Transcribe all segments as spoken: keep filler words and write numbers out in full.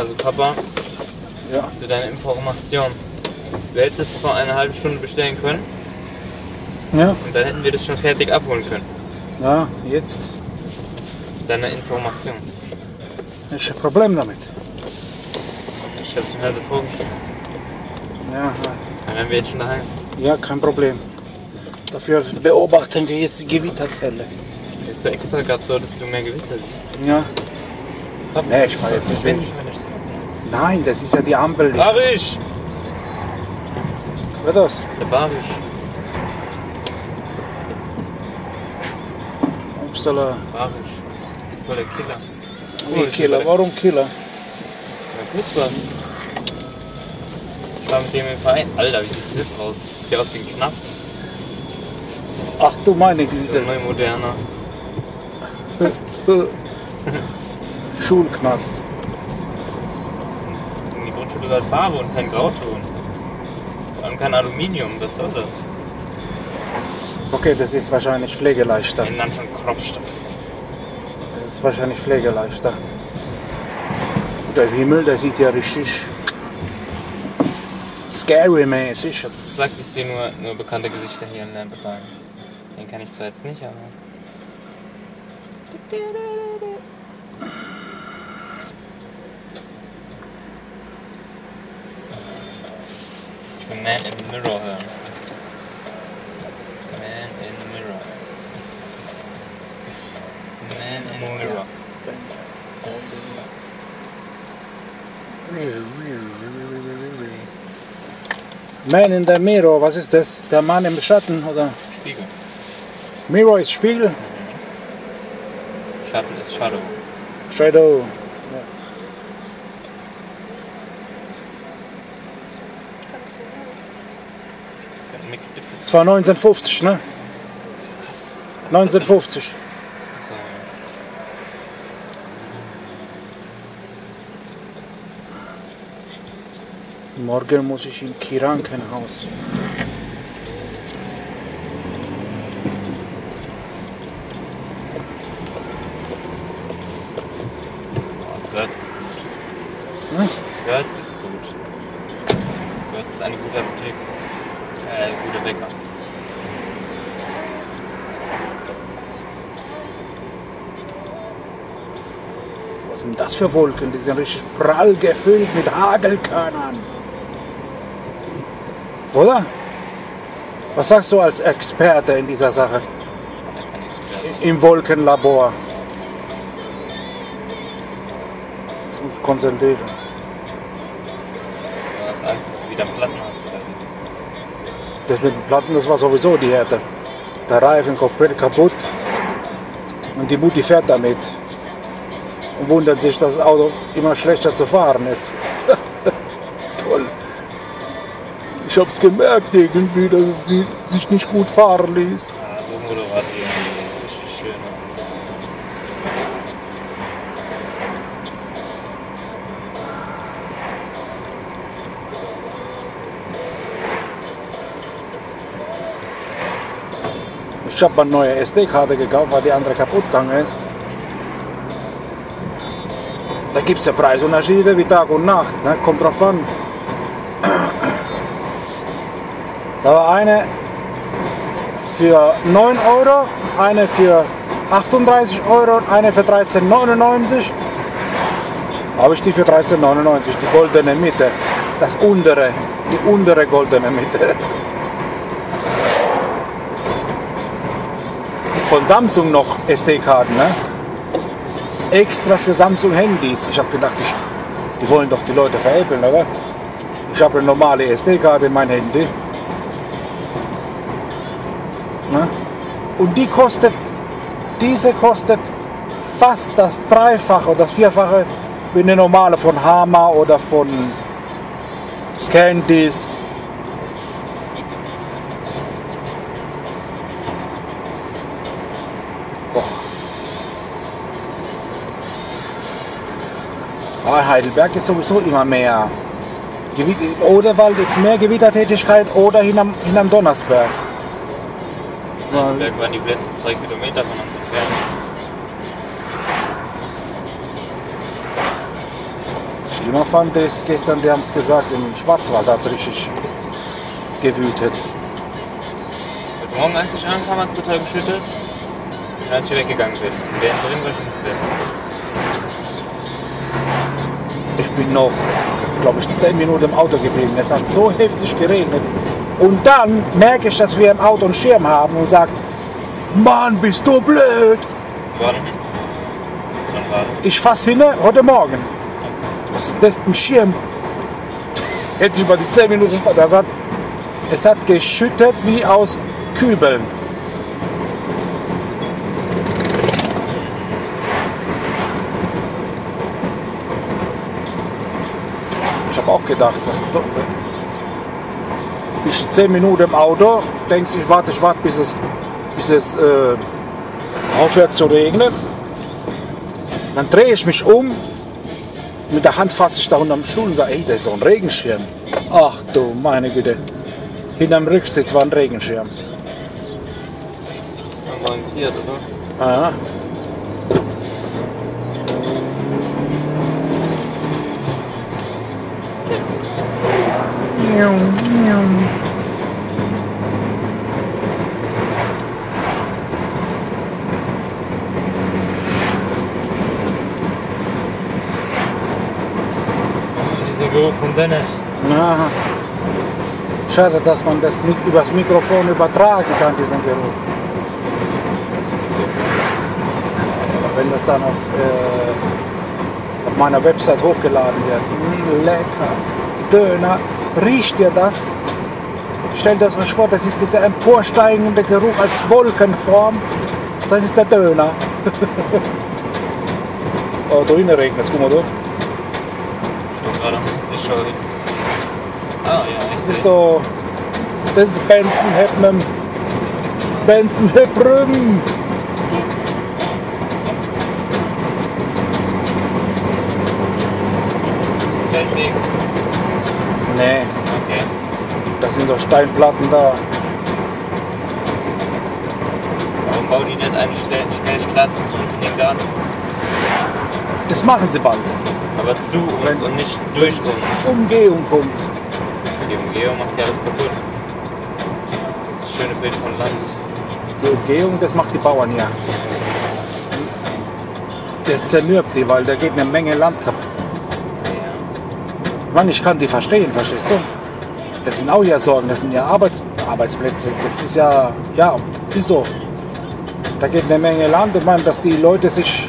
Also Papa, Ja. zu deiner Information. Wir hätten es vor einer halben Stunde bestellen können Ja. und dann hätten wir das schon fertig abholen können. Ja, jetzt Zu deiner Information. ist ein Problem damit. Ich hab's mir also vorgestellt. Ja, Dann wären wir jetzt schon daheim. ja, kein Problem. Dafür beobachten wir jetzt die Gewitterzelle. Ist du extra gerade so, dass du mehr Gewitter siehst? Ja. Papa, Nee, ich fahr jetzt nicht weg. Nein, das ist ja die Ampel. Barisch! Was das? Der Barisch. Upsala. Barisch. Voll der Killer. Wie Killer? Warum Killer? Der Fußball. Ich war mit dem im Verein. Alter, wie sieht das aus? Sieht ja aus wie ein Knast. Ach du meine So Güte. ein neu moderner. Schulknast. Die Grundschule hat Farbe und kein Grauton. Vor allem kein Aluminium. Was soll das? Okay, das ist wahrscheinlich pflegeleichter. Wenn dann schon Kropfstadt. Das ist wahrscheinlich pflegeleichter. Der Himmel, der sieht ja richtig scary-mäßig. Ich sag, ich sehe nur, nur bekannte Gesichter hier in Lambertheim. Den kann ich zwar jetzt nicht, aber... Ich will Man in the Mirror hören. Man in the Mirror. Man in the Mirror. Man in the Mirror, was ist das? Der Mann im Schatten, oder? Spiegel. Mirror ist Spiegel? Schatten ist Shadow. Shadow. Das war neunzehnhundertfünfzig, ne? Was? neunzehnhundertfünfzig. So. Morgen muss ich im Krankenhaus. Oh, Götz ist gut. Hm? Götz ist gut. Götz ist eine gute Apotheke. Äh, guter Bäcker. Was sind das für Wolken? Die sind richtig prall gefüllt mit Hagelkörnern. Oder? Was sagst du als Experte in dieser Sache? Da kann ich es Im Wolkenlabor. Ich muss konzentrieren. Du hast Angst, dass du wieder Platten hast. Oder? Das mit den Platten, das war sowieso die Härte. Der Reifen komplett kaputt und die Mutti fährt damit und wundert sich, dass das Auto immer schlechter zu fahren ist. Toll. Ich hab's gemerkt irgendwie, dass es sie- sich nicht gut fahren ließ. Ja, so Motorrad hier. Richtig schön. Ich habe eine neue S D-Karte gekauft, weil die andere kaputt gegangen ist. Da gibt es ja Preisunterschiede wie Tag und Nacht, ne? Kommt drauf an. Da war eine für neun Euro, eine für achtunddreißig Euro und eine für dreizehn neunundneunzig. Habe ich die für dreizehn neunundneunzig, die goldene Mitte. Das untere, die untere goldene Mitte. Von Samsung noch S D-Karten, ne? Extra für Samsung Handys. Ich habe gedacht, die, die wollen doch die Leute veräppeln, oder? Ich habe eine normale S D-Karte in mein Handy. Ne? Und die kostet, diese kostet fast das Dreifache oder das Vierfache wie eine normale von Hama oder von ScanDisk. Aber Heidelberg ist sowieso immer mehr. Gewitt- In Oderwald ist mehr Gewittertätigkeit oder hinterm, hinterm Donnersberg. Heidelberg waren die letzten zwei Kilometer von uns entfernt. schlimmer fand, ist gestern, die haben es gesagt, im Schwarzwald hat es richtig gewütet. Heute Morgen, als ich ankam, hat es total geschüttet. Und als ich weggegangen bin, während drin war schönes Wetter. Ich bin noch, glaube ich, zehn Minuten im Auto geblieben. Es hat so heftig geregnet. Und dann merke ich, dass wir im Auto einen Schirm haben und sage, Mann, bist du blöd. Wann? Wann war das? Ich fass hin, heute Morgen. Also, Was ist das, ein Schirm? Hätte ich mal die zehn Minuten spart. Das hat, es hat geschüttet wie aus Kübeln. Ich habe auch gedacht, was ist das? Ich zehn Minuten im Auto, denkst ich warte, ich warte, bis es, bis es äh, aufhört zu regnen. Dann drehe ich mich um, mit der Hand fasse ich da unterm Stuhl und sage, ey, das ist so ein Regenschirm. Ach du meine Güte. Hinterm Rücksitz war ein Regenschirm. dann war ein Fiat, oder? Aha. Oh, dieser Geruch von Denne. Aha. Schade, dass man das nicht übers Mikrofon übertragen kann, diesen Geruch. Aber wenn das dann auf, äh, auf meiner Website hochgeladen wird, mh, lecker, Döner, riecht ihr das? Stellt das euch vor, das ist dieser emporsteigende Geruch als Wolkenform. Das ist der Döner. Oh, da hinten regnet es, guck mal da. Ich bin gerade am Show. Ah, ja, ich Das sehe. ist da, das ist Benson Hepnum. Benson Hepnum. Feldweg. Nee, Okay. das sind so Steinplatten da. Warum bauen die nicht eine Schnell Schnellstraße zu uns in den Garten? Das machen sie bald. Aber zu uns Wenn- und nicht durch uns. Umgehung kommt. Die Umgehung macht ja alles kaputt. Das schöne Bild von Land. Die Umgehung, das macht die Bauern ja. Der zermürbt die, weil da geht eine Menge Land kaputt. Ja. Mann, ich kann die verstehen, verstehst du? Das sind auch ja Sorgen, das sind ja Arbeits Arbeitsplätze. Das ist ja, ja, wieso? Da geht eine Menge Land und man, dass die Leute sich.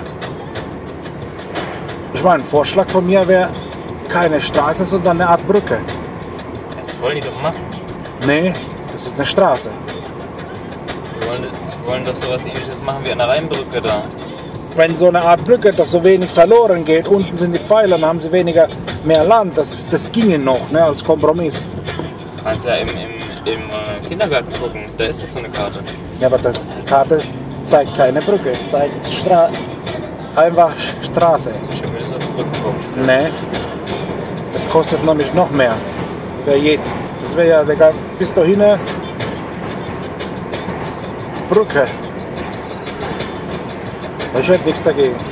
Ich meine, ein Vorschlag von mir wäre keine Straße, sondern eine Art Brücke. Das wollen die doch machen. Nee, das ist eine Straße. Wir wollen, wir wollen doch sowas ähnliches machen wie an der Rheinbrücke da. Wenn so eine Art Brücke, dass so wenig verloren geht, unten sind die Pfeiler, dann haben sie weniger mehr Land. Das, das ginge noch, ne, als Kompromiss. Du kannst ja im, im, im äh, Kindergarten gucken, da ist doch so eine Karte. Ja, aber das, die Karte zeigt keine Brücke, zeigt Stra einfach Straße. Ich habe mir das als Brücke vorgestellt. Nee, das kostet nämlich noch mehr. Wer jetzt? Das wäre ja Digga, bis dahin Brücke. Ich hätte nichts dagegen.